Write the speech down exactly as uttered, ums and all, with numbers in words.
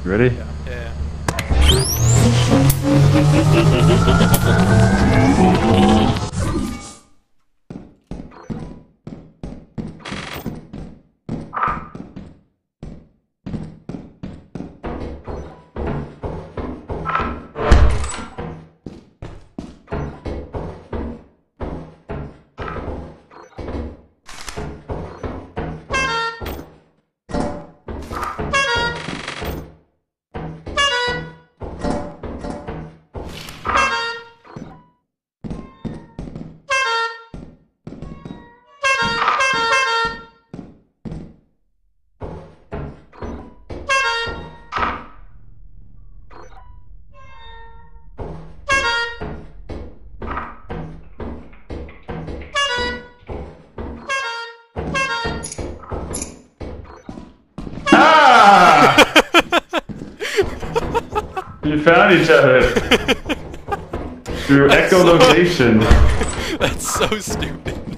Ready? Yeah. Yeah. We found each other through echolocation. That's so stupid.